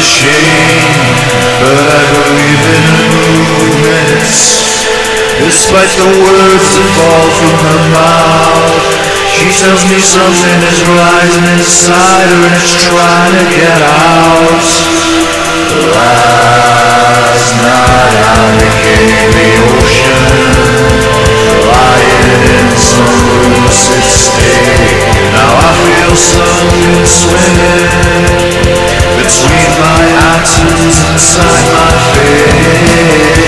shame, but I believe in movements. Despite the words that fall from her mouth, she tells me something is rising inside her and it's trying to get out. Last night I became the ocean, lying in some lucid state. Now I feel something swimming between my atoms inside my face.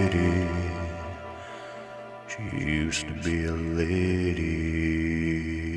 She used to be a lady.